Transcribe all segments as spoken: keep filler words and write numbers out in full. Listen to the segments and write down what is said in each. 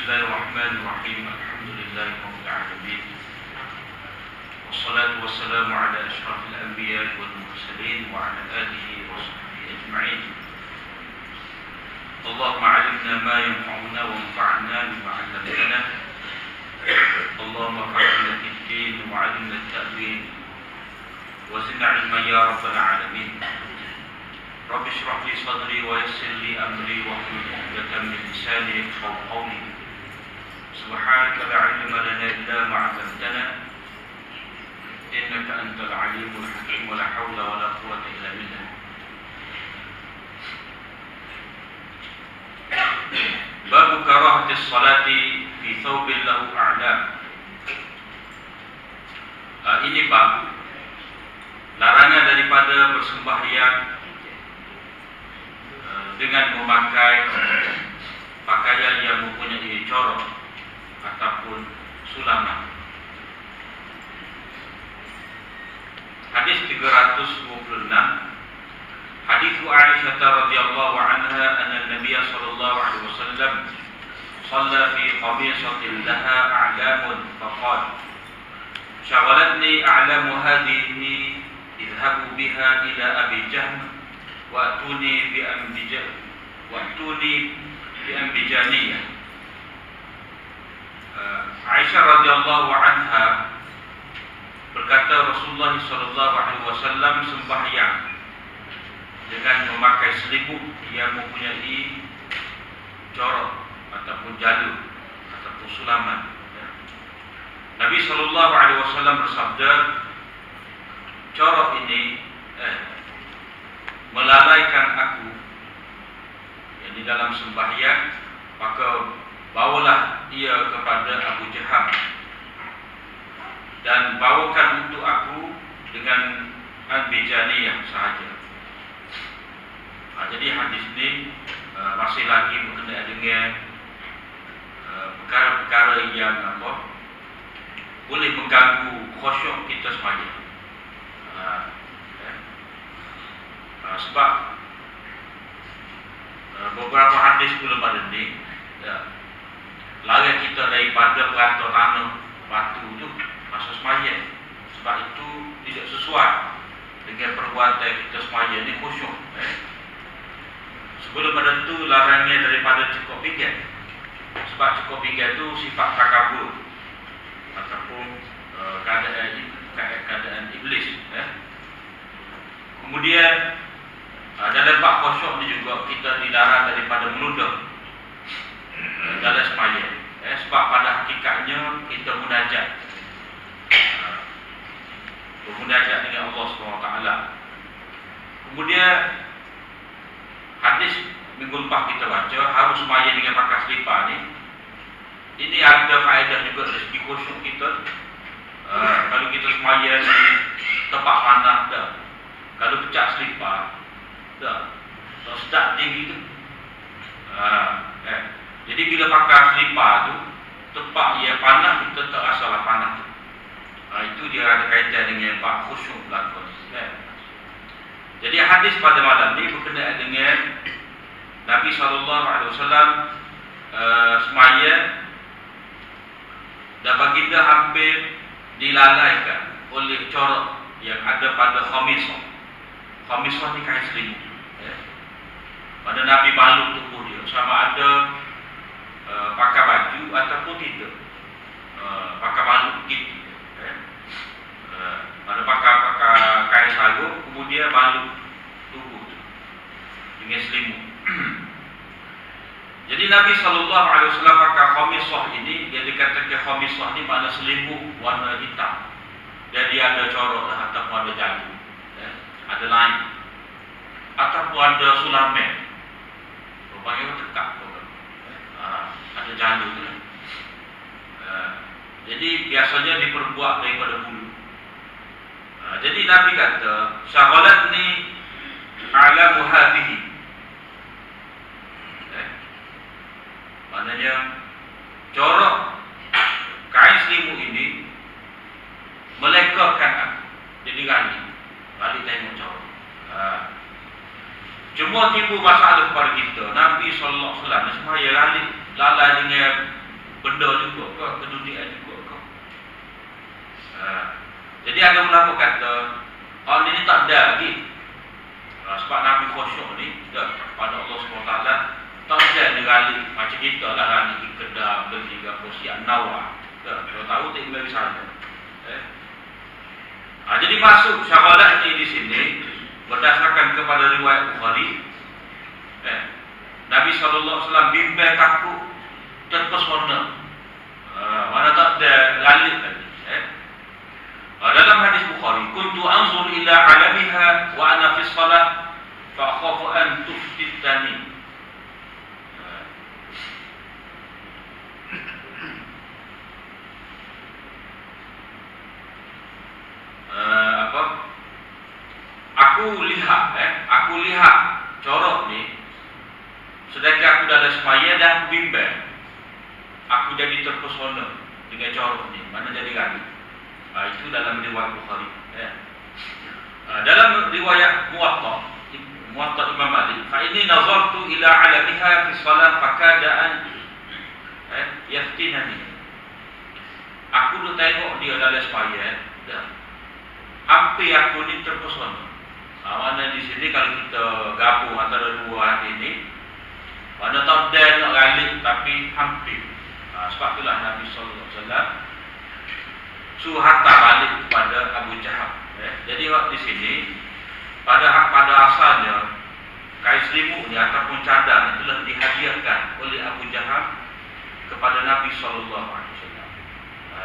Bismillahirrahmanirrahim. Alhamdulillahi rabbil alamin. Wassalatu wassalamu ala asyrafil anbiya wal mursalin wa ala alihi wa sahbihi ajma'in. Allahumma 'allimna ma yanfa'una wa anfa'na bima 'allamtana. Allahumma fa'alna fid-din wa 'allimna at-ta'wil wa zidna 'ilman ya rabbal alamin. Rabbi shrah li sadri wa yassir li amri wa hlul 'uqdatam min lisani yafqahu qawli. Subhanaka la 'ilma lana illa ma 'allamtana innaka antal 'alimul hakim wa la hawla wa la quwwata illa billah. Bab karahatis salati fi thawbin lahu a'lam. Uh, ini bab larangan daripada bersembahyang dengan memakai pakaian yang mempunyai corak ataupun sulaman. Hadis tiga ratus dua puluh enam. Hadis Aisyah radhiyallahu anha anna Nabi sallallahu alaihi wasallam shalla fi qamisatin laha a'lamun faqala shaghalatni a'lamu hadhihi idhabu biha ila Abi Jahm wa'tuni bi ambija wa'tuni bi ambijaniyah. uh, Aisyah radhiyallahu anha berkata Rasulullah sallallahu alaihi wasallam sembahyang dengan memakai selimut yang mempunyai corak ataupun jalur ataupun sulaman. Nabi sallallahu alaihi wasallam bersabda, corak ini eh melalaikan aku yang di dalam sembahyang, maka bawalah ia kepada Abu Jaham dan bawakan untuk aku dengan Al-Bijaniyah sahaja. Ha, jadi hadis ini uh, masih lagi berkenaan dengan uh, perkara-perkara yang apa boleh mengganggu khusyuk kita sembahyang. Uh, Uh, sebab uh, beberapa hadis sebelum pada ini ya, larang kita daripada beratur tanah batu tu masa sembahyang, sebab itu tidak sesuai dengan perbuatan kita sembahyang ni khusyuk. eh. Sebelum pada itu larangnya daripada cukup pinggan, sebab cukup pinggan tu sifat takabur ataupun uh, keadaan keadaan iblis. eh. Kemudian Uh, dalam bab khusyuk ni juga kita dilarang daripada meludah uh, dalam sembahyang. Eh, sebab pada hakikatnya kita munajat, uh, bermunajat dengan Allah subhanahu wa taala. Kemudian hadis minggu lepas kita baca harus sembahyang dengan pakai selipar ni. Ini ada faedah juga dari segi khusyuk kita. Uh, kalau kita sembahyang di tempat panas dah, kalau pecah selipar dah, so sedap tinggi tu. Ha, eh. Jadi bila pakai selipar tu, tempat yang panas kita tak rasalah panas tu. Ha, itu dia ada kaitan dengan bab khusyuk berlaku. Eh. Jadi hadis pada malam ni berkenaan dengan Nabi sallallahu alaihi wasallam uh, sembahyang dan baginda hampir dilalaikan oleh corak yang ada pada khamisah. Khamisah ni kain selimut. Ya. Pada Nabi balut tubuh dia, sama ada uh, pakai baju ataupun tidak. Uh, pakai balut begitu. Ya. Uh, pada pakai pakai kain sarung, kemudian balut tubuh tu dengan selimut. Jadi Nabi sallallahu alaihi wasallam pakai khamisah ini, yang dikatakan khamisah ni makna selimut warna hitam. Dan dia ada corak ataupun ada jalur. Ada lain ataupun ada sulaman, rupanya tekak tu. Ha, ada jalur tu. Ha, jadi biasanya diperbuat daripada bulu. Ha, jadi Nabi kata syaghalatni a'lamu hadhihi. eh, maknanya corak kain selimut ini melekakan aku. Jadi gani balik tengok cara. Ha. Cuma timbul masalah kepada kita. Nabi sallallahu alaihi wasallam semaya lalai lalai dengan benda juga ke, keduniaan juga ke. Uh, jadi ada ulama kata, orang ini tak ada lagi. Uh, sebab Nabi khusyuk ni, dah, pada Allah subhanahu wa taala, tak ada dia ralik. Macam kita lah, ralik di Kedah, beli ke siap nawar. Kalau tahu, tak bagi sana. Eh? Uh, jadi masuk syahadat ni di sini, berdasarkan kepada riwayat Bukhari, eh, Nabi sallallahu alaihi wasallam bimbang takut terpesona. Uh, mana tak ada ralik tadi. Eh? Uh, dalam hadis Bukhari, kuntu anzur ila alamiha wa ana fi salat fa akhafu an tuftitani. Uh, apa? Aku lihat, eh, aku lihat corok ni. Sedangkan aku dah ada semaya dan aku bimbang. Aku jadi terpesona dengan corok ni. Mana jadi lagi? Uh, itu dalam riwayat Bukhari. Eh. Uh, dalam riwayat Muwatta, Muwatta Imam Malik, fa ini nazartu ila alamiha fi salat fakadaan eh yaftinani. Aku tu tengok dia dalam semaya, dah. Hampir aku ni terpesona. Ha, mana di sini kalau kita gabung antara dua hadis ini, mana tak ada nak ralik tapi hampir. Ha, sebab itulah Nabi sallallahu alaihi wasallam suruh hantar balik kepada Abu Jahal. Eh, jadi waktu di sini pada pada asalnya kain selimut ni ataupun cadar itu telah dihadiahkan oleh Abu Jahal kepada Nabi sallallahu alaihi wasallam. Ha.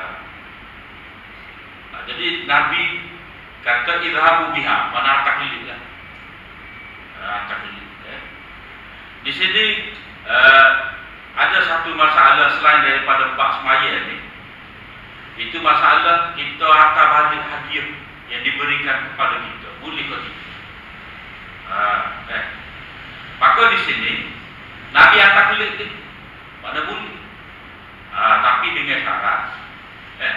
Ha, jadi Nabi kata idhabu biha, mana taklid lah. Ha, taklid. Eh. Di sini uh, ada satu masalah selain daripada bab semaya ni. Itu masalah kita hantar balik hadiah yang diberikan kepada kita. Boleh ke tidak? Ha, eh. Maka di sini Nabi hantar taklid ni. Mana boleh? Ha, tapi dengan syarat eh.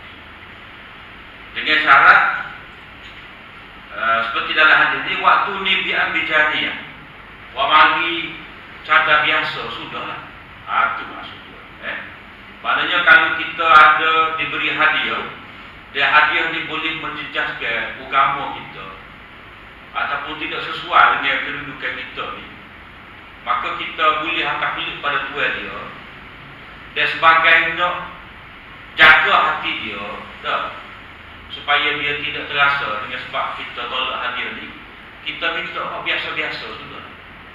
Dengan syarat Uh, seperti dalam hadis ini, waktu ni bi'an bijaniyah wa mali cadar biasa, sudahlah. Ha, itu maksudnya. Eh? Maknanya kalau kita ada diberi hadiah, dia hadiah ni boleh menjejaskan agama kita ataupun tidak sesuai dengan kedudukan kita ni, maka kita boleh hantar klik pada tuan dia, dan sebagai nak jaga hati dia, dah, supaya dia tidak terasa dengan sebab kita tolak hadiah ni, kita minta oh, biasa-biasa sudah.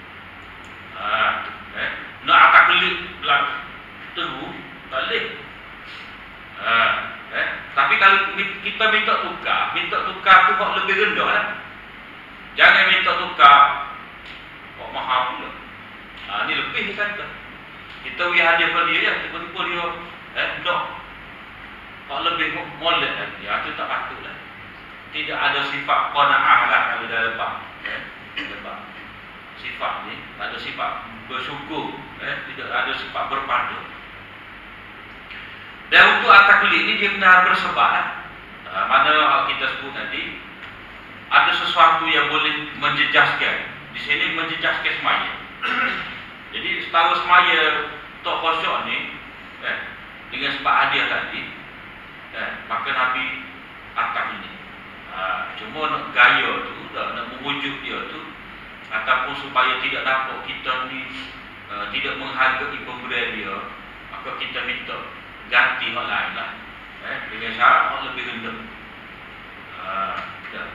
Ha, eh? Nak atak kelik belakang terus, tak boleh. Ha, eh? Tapi kalau kita minta tukar, minta tukar tu kok lebih rendah lah. Jangan minta tukar kok mahal pula. Ha, ni lebih dia kata. Kita beri hadiah pada dia, tiba-tiba dia eh, nak kalau lebih molek lagi, ya, itu tak patutlah. Tidak ada sifat qanaah lah kalau dah lepas. Eh? Lepas. Sifat ni, tak ada sifat bersyukur. Eh? Tidak ada sifat berpadu. Dan untuk at-taklid ni dia benar bersebab lah. Ha, mana kita sebut tadi, ada sesuatu yang boleh menjejaskan. Di sini menjejaskan semaya. Jadi setahu semaya Tok Khusyuk ni, eh, dengan sebab hadiah tadi, Eh, maka Nabi atas ini. Ha, cuma nak gaya tu, dah, nak memujuk dia tu, ataupun supaya tidak nampak kita ni uh, tidak menghargai pemberian dia, maka kita minta ganti hal lain lah. Eh, dengan syarat hal lebih rendah. Ha, dah.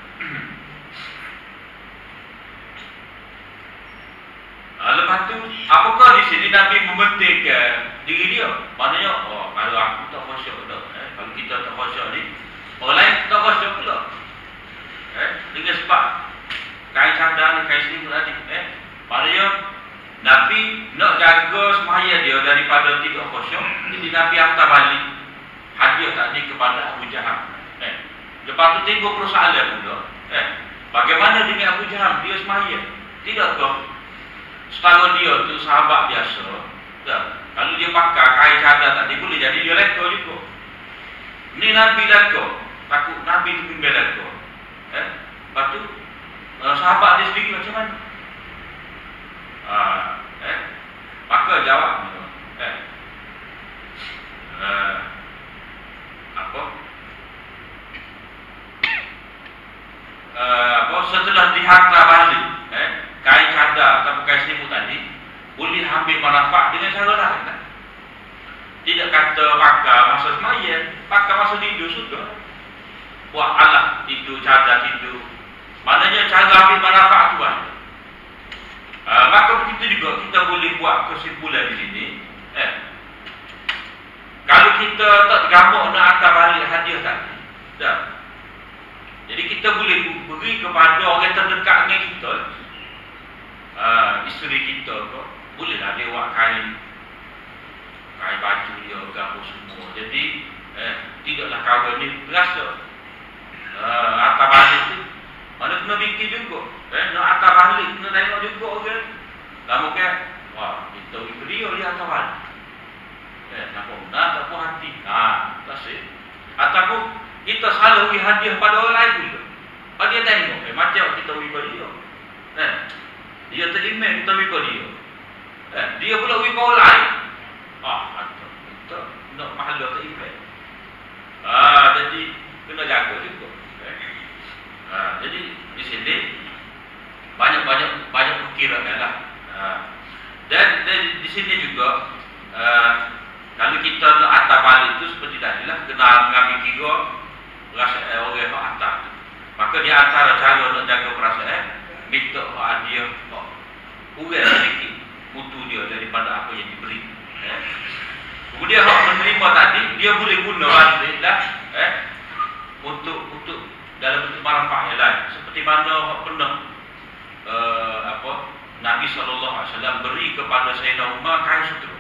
Ha, lepas tu, apakah di sini Nabi mementingkan diri dia? Maknanya, oh, kalau aku tak khusyuk dah. Kalau kita tak khusyuk ni, orang lain tak khusyuk pula. Eh, dengan sebab kain cadar ni, kain selimut tadi. Eh, maknanya Nabi nak jaga semaya dia daripada tidak khusyuk. Jadi Nabi hantar balik hadiah tadi kepada Abu Jahal. Eh, lepas tu timbul persoalan pula. Eh, bagaimana dengan Abu Jahal? Dia semaya. Tidakkah setara dia tu sahabat biasa? Tak. Kalau dia pakai kain cadar tadi, boleh jadi dia leka juga. Ni Nabi leka, takut Nabi tu bimbang leka. Eh? Lepas tu uh, sahabat dia sendiri macam mana? Ah, eh? Maka jawab eh. uh, apa uh, apa setelah dihantar balik eh, kain cadar atau kain selimut tadi boleh ambil manfaat dengan cara lain kan? Tidak kata pakai masa sembahyang, pakai masa tidur sudah. Buat alat tidur, cadar tidur. Maknanya cara ambil manfaat tu ada. Uh, maka begitu juga kita boleh buat kesimpulan di sini. Eh, kalau kita tak gambar nak hantar balik hadiah tadi, dah. Jadi kita boleh beri kepada orang terdekat dengan kita, uh, isteri kita ke, bolehlah dia buat kain, kain baju dia, gambar semua. Jadi eh, tidaklah kawan ni berasa uh, hantar balik tu. Mana kena fikir juga, eh, nak hantar balik kena tengok juga orang. Lama kan, wah kita beri dia hantar balik. Eh, nampak benar tak puas hati. Haa, tak sih. Ataupun kita selalu beri hadiah pada orang lain juga. Kalau dia tengok, eh, macam kita beri pada dia. Eh, dia terima kita beri pada dia. Eh, dia pula beri pada orang lain. Ah, atau kita nak pahala terima. Ah, jadi kena jaga juga. Eh. Ah, jadi di sini banyak-banyak banyak perkiraan lah. Ah, dan, dan di sini juga ah, kalau kita nak hantar balik itu seperti tadi lah, kena mengambil kira rasa eh, orang yang hantar. Maka di antara cara nak jaga perasaan, minta hadiah kurang sedikit mutu dia daripada apa yang diberi. Eh. Kemudian hak menerima tadi, dia boleh guna balik lah, eh, untuk untuk dalam bentuk manfaat yang lain. Seperti mana hak pernah uh, apa Nabi sallallahu alaihi wasallam beri kepada Sayyidina Umar kain sutera.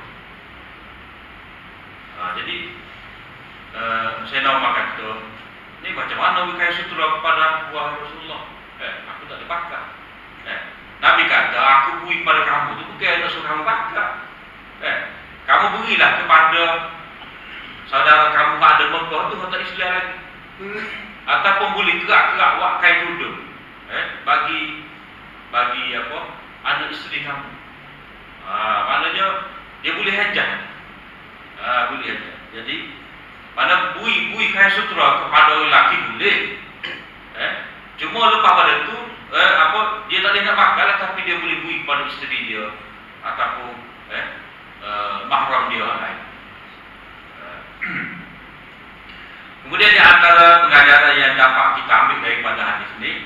Ha, jadi uh, Sayyidina Umar kata, ni macam mana beri kain sutera kepada wahai Rasulullah? Eh, aku tak ada pakai. Eh, Nabi kata, aku beri kepada kamu tu bukan nak suruh kamu pakai. Eh, kamu berilah kepada saudara kamu yang ada Mekah tu kata Islam lagi. Ataupun boleh gerak-gerak buat kain tudung. Eh, bagi bagi apa? Anak isteri kamu. Ah, maknanya dia boleh hajar. Ah, boleh hajar. Jadi mana bui-bui kain sutera kepada lelaki boleh. Eh, cuma lepas pada tu eh, apa dia tak boleh nak pakai lah, tapi dia boleh bui kepada isteri dia ataupun eh Uh, mahram dia orang lain. Uh, Kemudian di antara pengajaran yang dapat kita ambil daripada hadis ini,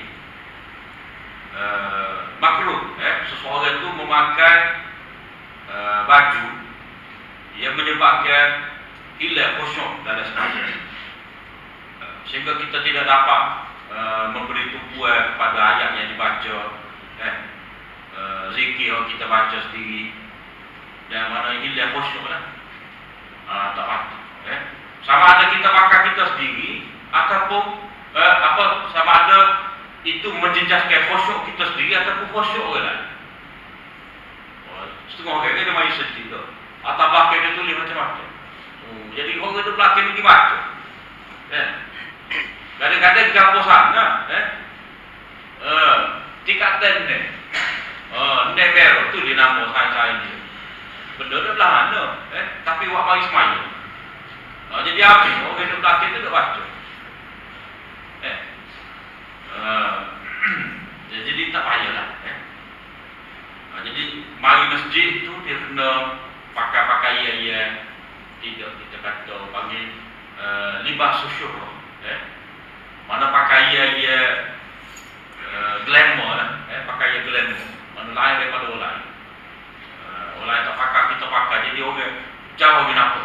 uh, makruh eh, seseorang itu memakai uh, baju yang menyebabkan hilang khusyuk dalam sembahyang, uh, sehingga kita tidak dapat uh, memberi tumpuan pada ayat yang dibaca, eh, uh, zikir yang kita baca sendiri, dan mana hilang khusyuk lah, uh, tak patut. Eh. Sama ada kita pakai kita sendiri ataupun eh, apa sama ada itu menjejaskan khusyuk kita sendiri ataupun khusyuk orang lain. Oh, setengah orang dia mari sedih tu. Atau belakang dia tulis macam-macam. Oh, jadi orang tu belakang ni baca. Eh. Kadang-kadang gambar sana, eh. Eh, tingkatan ni. Oh, ni baru tu dia nama saya-saya dia. Benda tu belah mana, eh, tapi buat mari semaya. Oh, jadi habis, orang yang belakang tu tak baca. Eh. Uh, jadi tak payahlah. Eh. Uh, jadi mari masjid tu dia kena pakai pakaian yang tidak kita kata panggil uh, libas syuhur. Eh. Mana pakaian yang uh, glamour lah, eh, pakaian glamour. Mana lain daripada orang lain. Uh, orang lain tak pakai, kita pakai. Jadi orang jauh kenapa?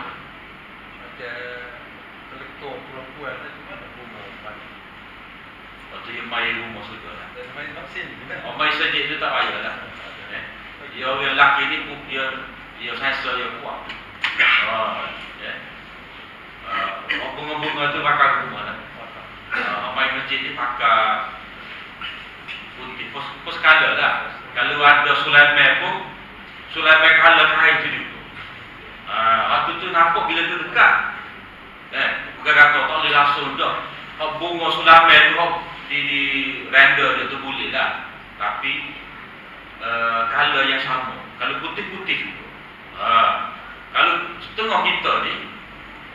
Kolektor perempuan tu mana rumah mana? Waktu yang main rumah sudah lah. Dan main vaksin juga. Oh, main sejik tu tak payah lah. Eh. Dia orang lelaki ni dia dia sensor dia kuat. Oh, ya. Uh, bunga-bunga tu pakai rumah lah. Uh, main masjid ni pakai putih, pos, pos color lah. Kalau ada Sulaiman pun Sulaiman color kain tu juga. Uh, waktu tu nampak bila tu dekat, eh, bukan kata tak boleh langsung dah. Hak bunga Sulaiman tu hak di, di render dia tu boleh lah. Tapi uh, color yang sama. Kalau putih-putih juga. Uh, kalau setengah kita ni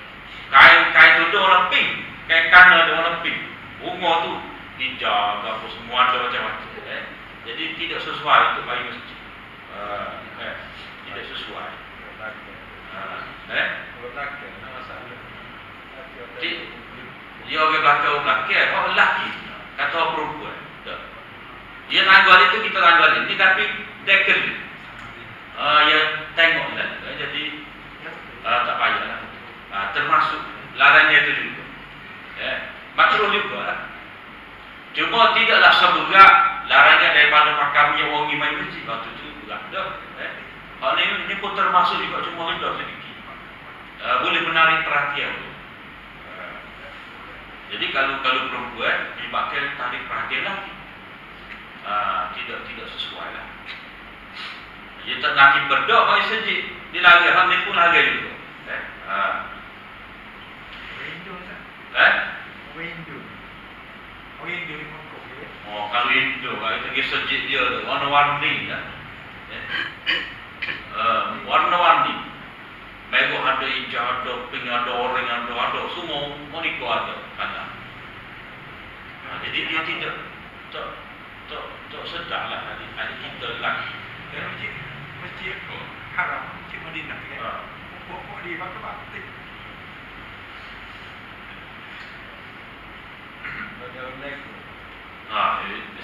Kain kain tu warna pink, kain kana ada warna pink. Bunga tu hijau, apa semua ada macam-macam. Eh? Jadi tidak sesuai untuk bayi masjid. Uh, eh, tidak sesuai. Uh, eh? Dia orang belakang orang belakang, orang lelaki kata orang perempuan. Tak. Dia tanggal itu kita tanggal ini, tapi dekel. Uh, ya tengok lah. Jadi uh, tak payahlah. Uh, termasuk larangnya itu juga. Eh, makruh juga lah. Cuma tidaklah seberat larangnya daripada makamnya orang imam masjid. Waktu itu juga. Eh. Hal ini, ini pun termasuk juga cuma rendah sedikit. Uh, boleh menarik perhatian. Uh, jadi kalau kalau perempuan dipakai tarik perhatian lagi. Uh, tidak tidak sesuai lah. Dia tak nanti berdoa bagi sejid. Dia lari, hal ni pun lari juga. Eh. Uh, Window tak? eh? Window. Oh, Indo ni mangkuk dia. Oh, kalau Indo, kalau itu kisah sejid dia tu, warna-warni lah. Eh? Uh, warna-warni. Merah ada hijau, ada pink, ada orange, ada, ada. Semua moniko ada. Ada. Nah, jadi dia tidak tak, tak, tak sedar lah hari, hari kita lagi. Dan masjid, masjid haram, masjid Madinah kan? Ha. Pokok dia pakai batik. Ah, ini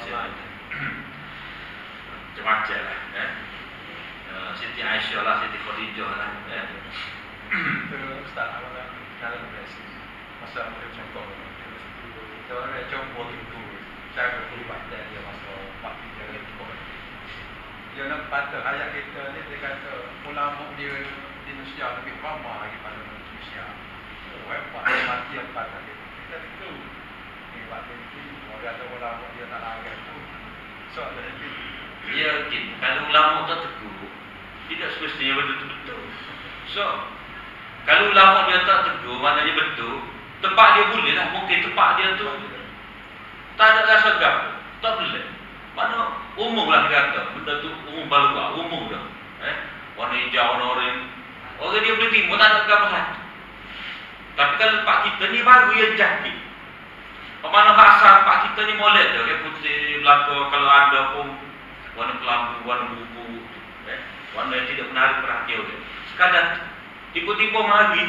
macam-macam lah. Eh? Uh, Siti Aisyah lah, Siti Khadijah lah. Eh? Itu Ustaz awak dalam versi masa muda contoh. Kalau ada contoh itu, saya berlibat dia masa waktu dia lekor. Dia nak patah ayat kita ni, dia kata ulama dia di Indonesia lebih ramah daripada Malaysia. Oh, hebat mati yang patah dia. Kita itu ni waktu itu orang ada ulama dia tak larat tu. Soal lagi. Ya, kalau ulama tak tegur, tidak semestinya betul-betul. So, kalau ulama dia tak tegur, maknanya betul. Tempat dia boleh lah, mungkin tempat dia tu tak ada rasa gap, tak boleh. Mana umum lah dia kata, benda tu umum baluah, umum dah. Eh, warna hijau, warna oranye. Orang dia boleh timur, tak ada gap satu. Tapi kalau tempat kita ni baru yang jadi. Mana asal tempat kita ni molek dah, dia putih belakang kalau ada pun warna kelambu, warna buku, eh, warna yang tidak menarik perhatian dia. Sekadar tiba-tiba mari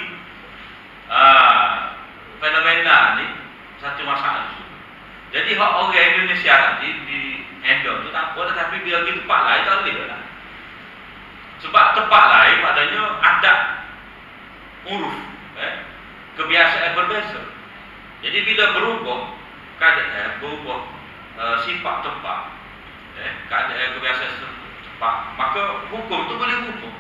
ah, fenomena ni satu masalah. Jadi hak orang Indonesia nanti di handle tu tak apa, tapi bila pergi tempat lain tak boleh lah. Sebab tempat lain maknanya adat uruf, eh, kebiasaan berbeza. Jadi bila berubah keadaan, berubah uh, sifat tempat, eh, keadaan kebiasaan tempat, maka hukum tu boleh hukum.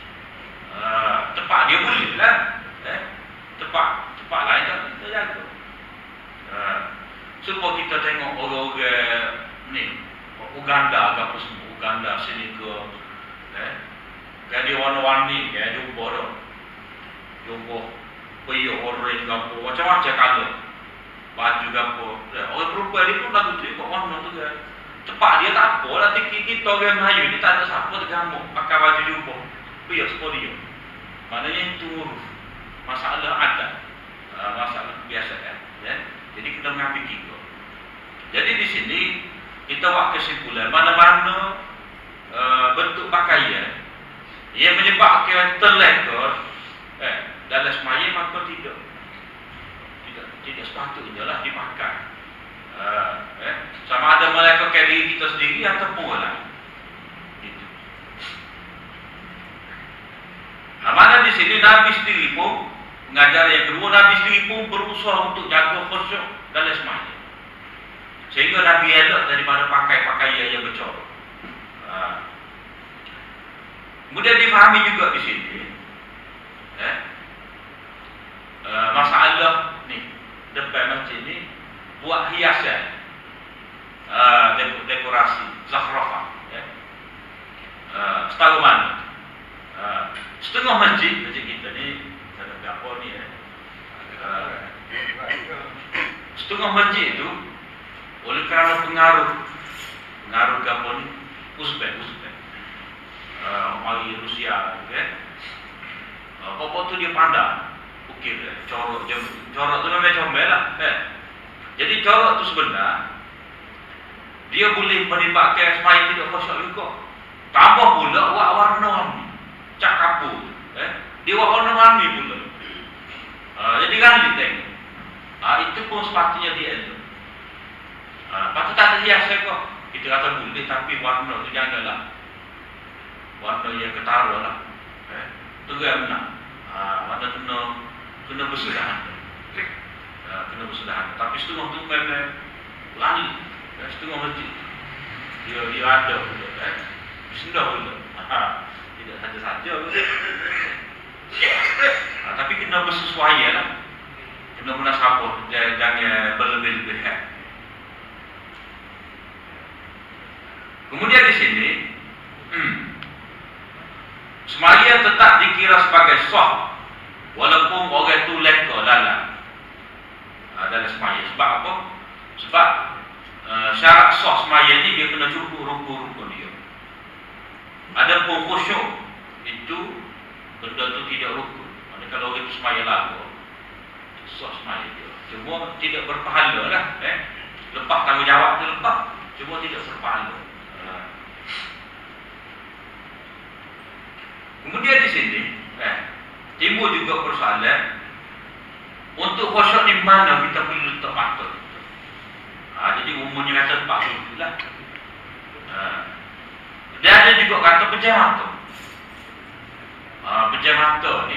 Uh, tempat dia boleh lah, eh, tempat tempat lain tak kita jaga. Uh, supaya kita tengok orang-orang ni, Uganda ke apa semua, Uganda sini ke, eh, kayak dia warna-warni, kayak jumpa dah, jumpa peyuk orang ke apa, macam-macam colour, baju ke apa. Eh, orang perempuan ni pun lagu tu ikut warna tu kan. Tempat dia tak apa lah, kita orang Melayu ni tak ada siapa tergamuk pakai baju jumpa. Peyuk sepuluh dia. Maknanya itu uruf, masalah adat, uh, masalah kebiasaan, ya. Jadi kita mengambil tiga. Jadi di sini kita buat kesimpulan mana-mana uh, bentuk pakaian yang menyebabkan terlekor eh, dalam semaya, maka tidak tidak tidak sepatutnya lah dipakai. Uh, eh, sama ada melekatkan diri kita sendiri ataupun orang lain. Gitu. Nah, mana di sini Nabi sendiri pun mengajar yang kedua, Nabi sendiri pun berusaha untuk jaga khusyuk dalam semaya. Sehingga Nabi elak daripada pakai pakaian yang bercorak. Ha. Kemudian difahami juga di sini, eh, uh, masalah ni depan masjid ni buat hiasan, uh, dekorasi, zakhrafah, eh, uh, setahu mana? Uh, setengah masjid masjid kita ni ada apa ni? Eh, uh, setengah masjid itu oleh kerana pengaruh pengaruh apa ni, Uzbek, Uzbek, uh, mari Rusia, kan? Uh, apa tu dia pandang ukir eh. Corok je. Corok tu memang comel lah eh. Jadi corok tu sebenar dia boleh menyebabkan semaya tidak khusyuk juga. Tambah pula wak warna-warni. Cak kapur eh. Dia wak warna-warni pula. Uh, jadi kan dia tengok. Uh, itu pun sepatutnya dia tu. Uh, patut tak ada hias kok. Kita kata boleh tapi warna tu janganlah. Warna yang ketara lah. Eh. Tu kan benar. Uh, warna kena kena bersudahan. Uh, kena bersudahan. Tapi setengah tu memang lali. Eh, setengah masjid. Dia dia ada pula. Eh. Sudah pula. Tidak saja-saja pula. Ha, tapi kena bersesuaian lah. Kena munasabah. Jangan berlebih-lebihan. Kemudian di sini hmm, semaya tetap dikira sebagai sah walaupun orang itu leka dalam ha, dalam semaya. Sebab apa? Sebab uh, syarat sah semaya ni dia kena cukup rukun-rukun dia. Adapun khusyuk itu benda tu tidak rukun. Maksudnya kalau orang itu semaya lagu sah semaya dia. Cuma tidak berpahala lah eh. Lepas tanggungjawab tu lepas, cuma tidak berpahala. Kemudian di sini eh, timbul juga persoalan untuk khusyuk di mana kita perlu letak mata. Ha, jadi umumnya kata tempat duduk lah. Ha. Dia ada juga kata pejam mata. Ha, pejam mata ni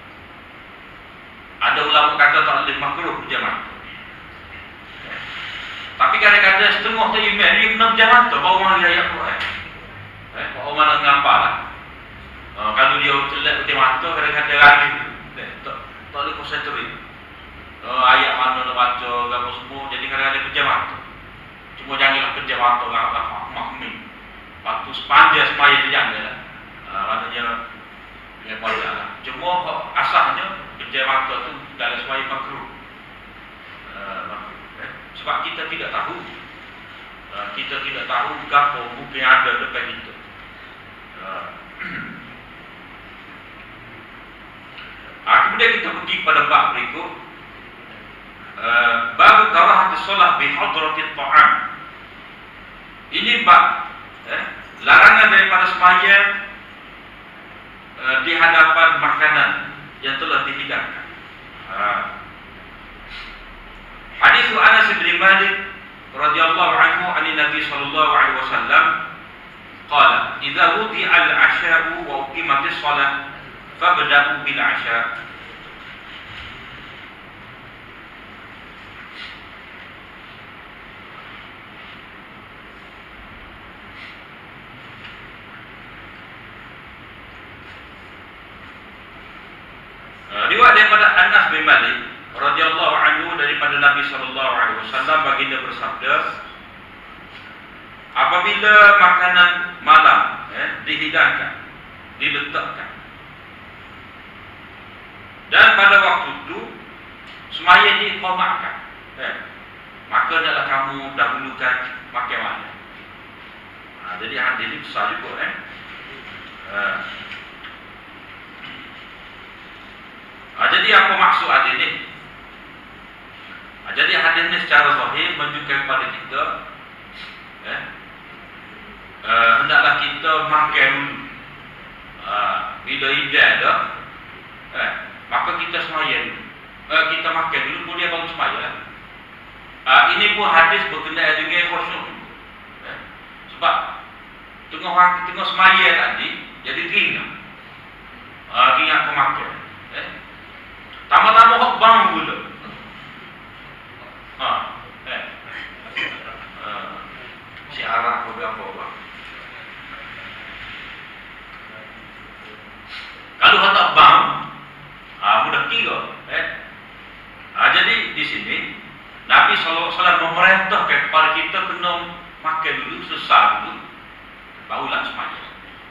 ada ulama kata tak boleh makruh pejam mata. Eh. Tapi kadang-kadang setengah tu iman dia kena pejam mata baru mari ayat Quran. Eh, baru mana ngapa lah. Uh, kalau dia celak putih mata kadang-kadang lagi tak tak boleh konsentrasi. Uh, ayat mana nak baca apa semua jadi kadang-kadang pejam mata. Cuma janganlah pejam mata ngapa makmum. Waktu sepanjang semaya dia janganlah. Uh, maknanya dia boleh lah. Cuma asalnya pejam mata tu dalam semaya makruh. Uh, makruh. Eh? Sebab kita tidak tahu. Uh, kita tidak tahu apa bukti yang ada depan kita. Uh, Ha, kemudian kita pergi pada bab berikut. Uh, bab karahat solat bi hadratit ta'am. Ini bab eh, larangan daripada sembahyang uh, di hadapan makanan yang telah dihidangkan. Uh, Hadis Anas bin Malik radhiyallahu anhu ani Nabi sallallahu alaihi wasallam qala idza wudi'a al-'asha'u wa uqimatis shalah fabda'u bil 'asha'. Uh, riwayat daripada Anas bin Malik radhiyallahu anhu daripada Nabi sallallahu alaihi wasallam baginda bersabda, apabila makanan malam eh, dihidangkan, diletakkan dan pada waktu itu semaya diqamatkan, eh, maka adalah kamu dahulukan makan malam. Ha, jadi hadis ini besar juga eh. Uh, Ha, jadi apa maksud hadis ini? Ha, jadi hadis ini secara zahir menunjukkan kepada kita eh, uh, hendaklah kita makan uh, bila hidang dah eh, maka kita semaya dulu. Uh, kita makan dulu kemudian baru semaya. Uh, ini pun hadis berkenaan dengan khusyuk eh, sebab tengah tengah semaya tadi jadi teringat uh, teringat pemakan eh. Tama-tama hok bang pula. Ha, eh. Uh, si arah apa apa bang. Kalau hok tak bang, ah mudah kira, eh. Ah jadi di sini Nabi sallallahu alaihi wasallam memerintahkan kepada kita kena makan dulu, selesai dulu, barulah semaya.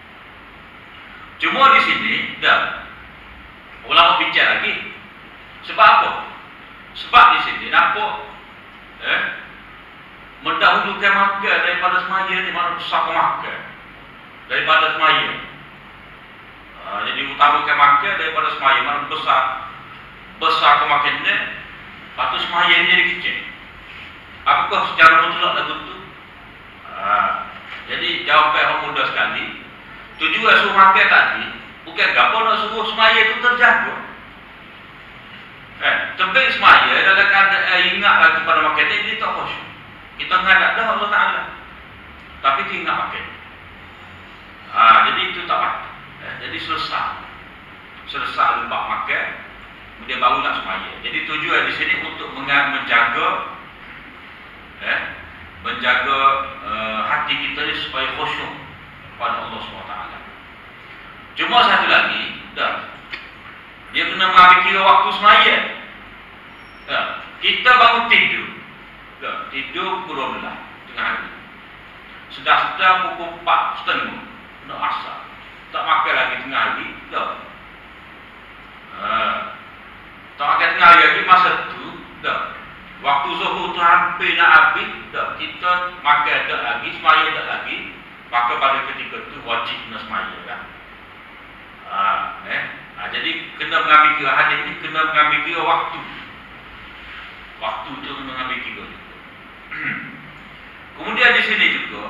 Cuma di sini dah ulama bincang lagi. Sebab apa? Sebab di sini nampak eh, mendahulukan makan daripada semaya ni mana besar makan daripada semaya. Ha, jadi utamakan makan daripada semaya mana besar besar kemakinnya, lepas tu semaya dia jadi kecil. Apakah secara mutlak lagu tu? Ha. Jadi jawapan yang mudah sekali. Tujuan suruh makan tadi bukan gapo nak suruh semaya itu terjaga. Eh, tapi semaya dalam keadaan ingat lagi pada makan ini tak khusyuk. Kita ngadap dah Allah Taala. Tapi kita ingat makan. Ha, jadi itu tak patut. Eh, jadi selesai. Selesai lepas makan, kemudian baru nak semaya. Jadi tujuan di sini untuk menjaga eh, menjaga uh, hati kita ni supaya khusyuk pada Allah subhanahu wa taala. Cuma satu lagi, dah. Dia kena mengambil kira waktu semaya. Dah. Kita bangun tidur. Dah, tidur pukul dua belas tengah hari. Sudah-sudah pukul empat setengah nak asar. Tak makan lagi tengah hari, dah. Ha. Tak makan tengah hari lagi masa tu, dah. Waktu zuhur tu hampir nak habis, dah. Kita makan tak lagi, semaya tak lagi. Maka pada ketika tu wajib nak semaya kan. Ha, eh. Ha, jadi kena mengambil kira hadis ni, kena mengambil kira waktu. Waktu tu kena mengambil kira juga. Kemudian di sini juga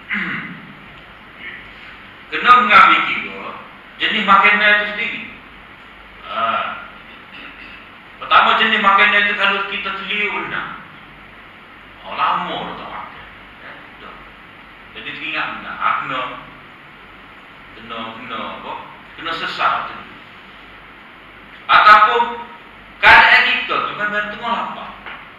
kena mengambil kira jenis makanan itu sendiri. Ha. Pertama jenis makanan itu kalau kita telia benar. Oh, lama dah tak makan. Eh, dah. Jadi teringat benar. Ah, kena kena kena apa? Kena sesat tu. Ataupun keadaan kita tu kan memang tengah lapar.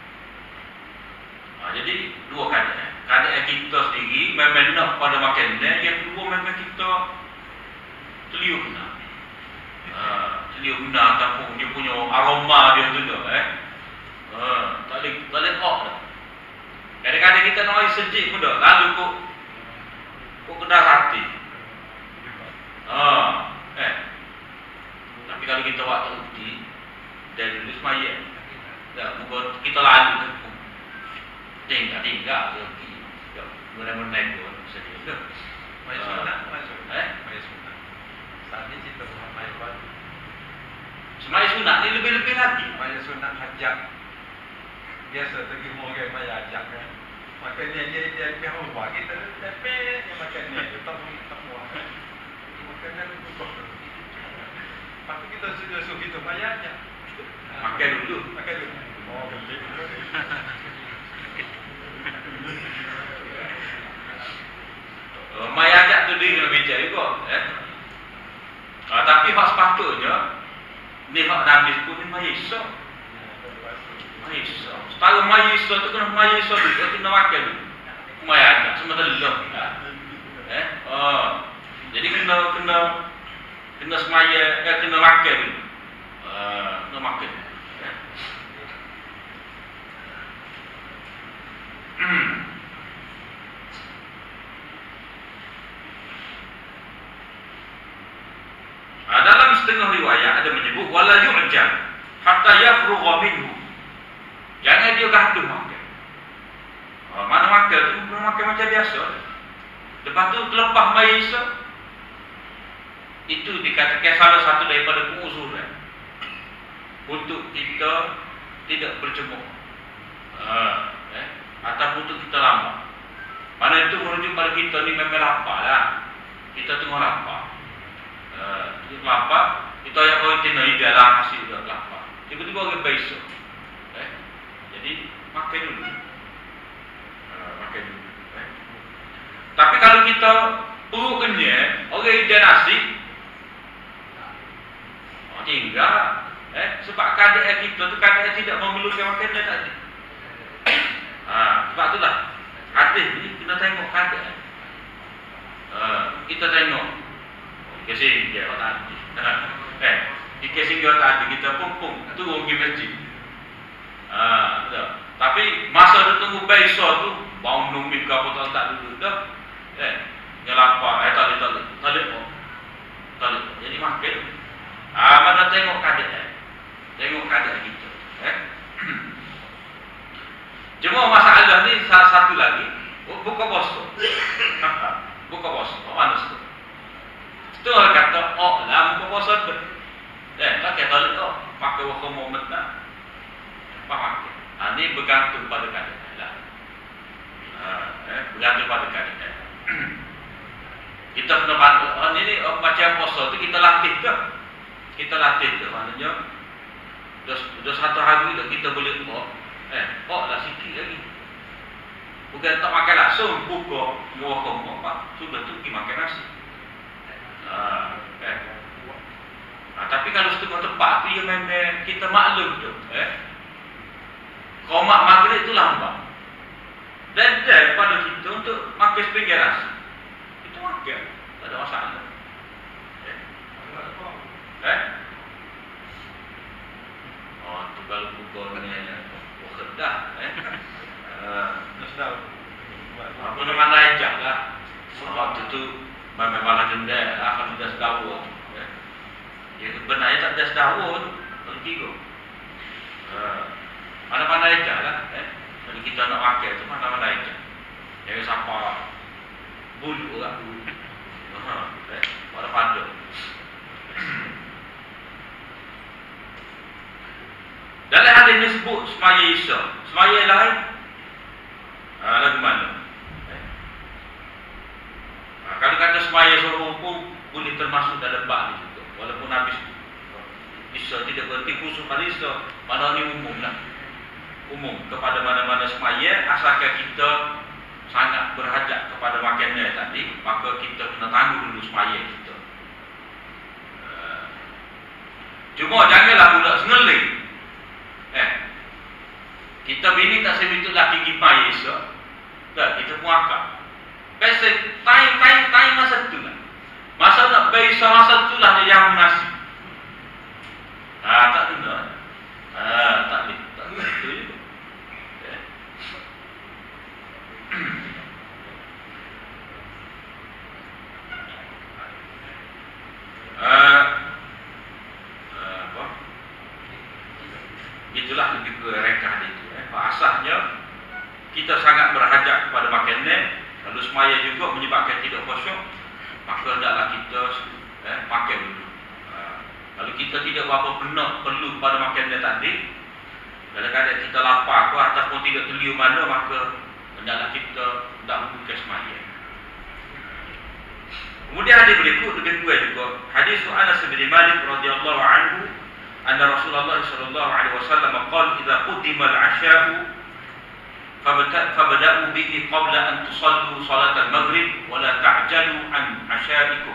Ha, jadi dua keadaan. Keadaan kita sendiri memang nak pada makanan, yang kedua memang kita telia benar. Ha, telia benar ataupun dia punya aroma dia tu dah eh. Ha, tak boleh tak boleh kok dah. Kadang-kadang kita nak air sejuk pun dah, lalu kok kok kedar hati. Ha, eh. Tapi kalau kita buat tak uti dan dulu semaya. Tak, muka kita lalu kan. Tinggal tinggal lagi. Tak, mulai-mulai pun sedih dah. Maya sunat, maya sunat. Eh? Maya sunat. Saat ni cerita tentang maya baru. Semaya sunat ni lebih-lebih lagi. Maya sunat hajat. Biasa pergi orang maya hajat kan. Makan ni dia dia dia rumah kita tapi dia makan ni dia tak tak muat. Makan ni tu. Tapi kita sudah suruh kita maya hajat. Makan dulu. Makan dulu. Oh, betul. Uh, Maya ajak tu dia kena bincang juga eh? uh, Tapi hak sepatutnya ni hak Nabi sebut ni Maya Isa. Maya Isa setara Maya Isa tu kena Maya Isa dulu, kena makan dulu Maya ajak sementara lah eh? uh, Jadi kena kena kena semaya, eh, kena makan dulu uh, Kena makan eh? Ha, dalam setengah riwayat ada menyebut wala yu'jal hatta yafrugha minhu. Jangan dia gaduh makan. Ha, mana makan tu belum makan macam biasa. Lepas tu terlepas maisa itu dikatakan salah satu daripada keuzuran untuk kita tidak berjemur. Ha, eh ataupun untuk kita lambat. Mana itu merujuk pada kita ni memang lapar lah. Kita tengah lapar. Uh, lapar, kita yang orang kena ideal lah hasil dah lapar. Tiba-tiba orang besok. Eh? Jadi makan dulu. Uh, makan dulu. Eh? Tapi kalau kita perut kenyang, orang ideal nasi, oh, tinggal. Eh? Sebab keadaan kita tu keadaan tidak memerlukan makanan tadi. Ha, sebab itulah hadis ni kita tengok keadaan. Uh, kita tengok Kesing dia tadi. Eh, di kesing dia tadi kita pumpung turun pergi masjid. Ah, dah. Tapi masa tu tunggu besok tu bau numik ke apa tak dulu dah. Eh, dia lapar, eh tak boleh tak boleh. Tak boleh. Tak boleh. Jadi makan. Ah, mana tengok keadaan. Tengok keadaan kita, eh. Cuma masalah ni salah satu lagi, buka puasa. Buka puasa. Mana tu? Tu orang kata, oh lah buka puasa tu. Eh, tak kata tak boleh. pakai waktu moment nak pakai. Ha, ini bergantung pada keadaan lah. Ha, eh, bergantung pada keadaan. Kita kena bantu. Ha, ini oh, macam puasa tu kita latih ke? Kita latih ke? Maknanya dah, dah satu hari dah kita boleh oh, eh, oh lah sikit lagi. Bukan tak makan langsung buka waktu apa? Sudah tu pergi makan nasi. Ha, eh. Ha, tapi kalau setengah tepat tu ya memang kita maklum tu, eh. Komak maghrib tu lambat. Dan daripada kita untuk makan sepinggan nasi. Itu makan, tak ada masalah. Eh. Eh? Oh, tu kalau buka ni buka dah, eh. Uh, apa nama mana ajak lah. Waktu tu memang malah denda lah kalau dah setahun. Ya benarnya tak ada setahun, kalau tiga. Uh, mana-mana aja lah. Eh? Jadi kita nak pakai tu mana-mana aja. Jangan sampai bulu lah. Uh, eh? Pada pada. Dalam hadis ini sebut semaya Isya. Semaya lain. Uh, lagu mana? Eh? Uh, kalau kata semaya Zuhur pun boleh termasuk dalam bab ni. Walaupun habis Isya tidak berarti khusus pada Isya. Mana ni umum lah. Umum kepada mana-mana semaya. Asalkan kita sangat berhajat kepada makannya tadi, maka kita kena tangguh dulu semaya kita. uh, Cuma janganlah pula sengeling. Eh, kita bini tak sebetul lah pergi semaya Isya. Tak, kita pun akak. Biasa time-time-time masa tu lah. Masa nak bayar masa tu lah dia yang nasi. Ah, tak kena. Ah, tak boleh. Tak kena itu juga. Okay. uh, uh, apa? Itulah lebih ke rekah itu. Eh. Asalnya kita sangat berhajat kepada makanan, lalu semaya juga menyebabkan tidak khusyuk. Maka hendaklah kita eh, makan dulu. Ha, kalau kita tidak berapa benar perlu pada makanan tadi, kadang-kadang kita lapar ke ataupun tidak terliur mana, maka hendaklah kita tak membuka semaya. Kemudian hadis berikut lebih kuat juga. Hadis Anas bin Malik radhiyallahu anhu, anna Rasulullah sallallahu alaihi wasallam qala idza qudima al-'asha'u فَبَدَأُوا بِهِ قَبْلَ أَنْ تُصَلُّوا صَلَاةَ الْمَغْرِبِ وَلَا تَعْجَلُوا عَنْ عَشَائِكُمْ.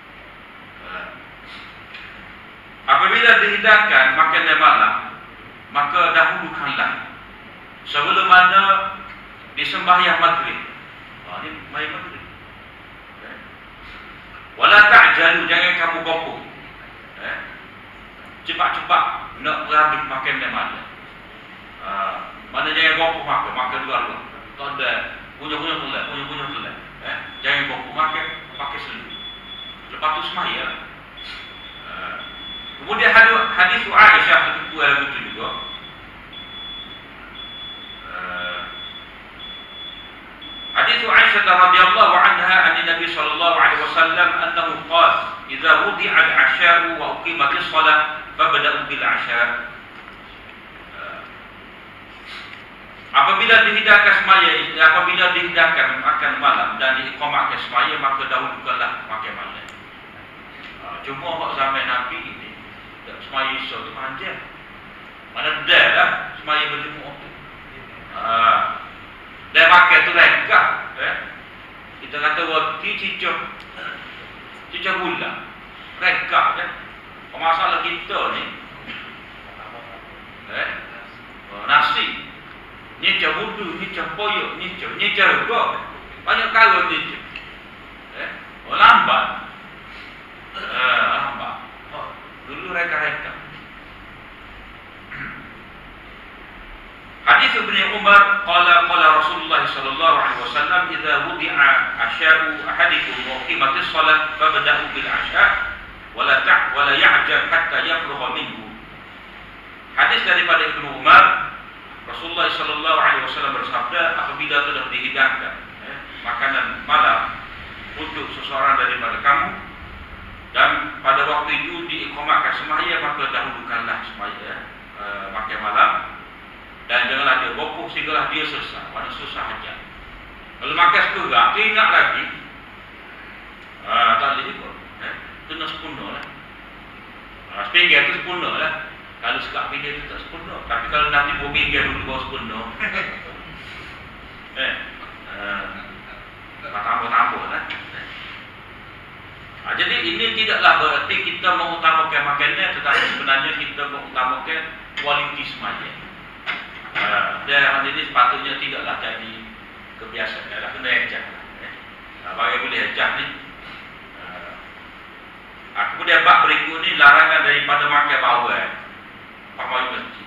Apabila dihidangkan makanan malam, maka dahulukanlah sebelum mana disembahyang maghrib. Ha, ini sembahyang maghrib. Okay. Wala ta'jalu, jangan kamu gopoh. Eh? Cepat-cepat nak berhabis makanan malam. Ha, mana jangan gopoh makan, makan dua-dua. Tak ada punya-punya tulai, punya-punya tulai. Eh? Jangan gopoh makan, pakai seluruh. Lepas tu semaya. Uh, kemudian hadis, hadis Aisyah itu yang betul juga. Uh, hadis Aisyah radhiyallahu anha an Nabi sallallahu alaihi wasallam annahu qala idza wudi'a al-'asha'u wa uqimatis shalah fabda'u bil 'asha'. Apabila dihidangkan semaya, apabila dihidangkan makan malam dan diiqamahkan semaya, maka dahulukanlah makan malam. Ha, cuma hak zaman Nabi ini, semaya Isya tu panjang. Mana dah lah semaya berjemaah tu. Ha, dan makan tu rekah. Eh? Kita kata roti cicah, cicah gula, rekah kan. Masalah kita ni, eh? Nasi. Nyecah wudu, nyecah poyok, nyecah, nyecah juga. Banyak kala nyecah. Eh? Oh, lambat. Eh, lambat. Oh, dulu reka-reka. Hadis Ibn Umar, qala qala Rasulullah sallallahu alaihi wasallam, idza wudi'a asya'u ahadikum wa qimatis shalah fabda'u bil 'asya' wa la ta' wa la ya'jal hatta yafrugha minhu. Hadis daripada Ibn Umar, Rasulullah sallallahu alaihi wasallam bersabda, apabila telah dihidangkan eh, makanan malam untuk seseorang daripada kamu, Dan pada waktu itu diikomatkan semaya, maka dahulukanlah semaya uh, makan malam. Dan janganlah dia bokuh sehinggalah dia selesai. Mana susah hajat. Kalau makan sekerak, dia ingat lagi. Uh, tak boleh ikut. Eh? Itu nak sempurna lah. Uh, sepinggan itu sempurna lah. Kalau sekak pinggir itu tak sempurna. Tapi kalau nanti bumi pinggir dulu baru sempurna. eh, uh, tambah-tambah lah. Ha, jadi ini tidaklah berarti kita mengutamakan makannya, tetapi sebenarnya kita mengutamakan kualiti semaya. Ha, dan ini sepatutnya tidaklah jadi kebiasaan. Adalah kena ejah. Eh. Ha, bagi boleh ejah ni. Ha, kemudian bab berikut ni larangan daripada makan bawal. Pakai masjid.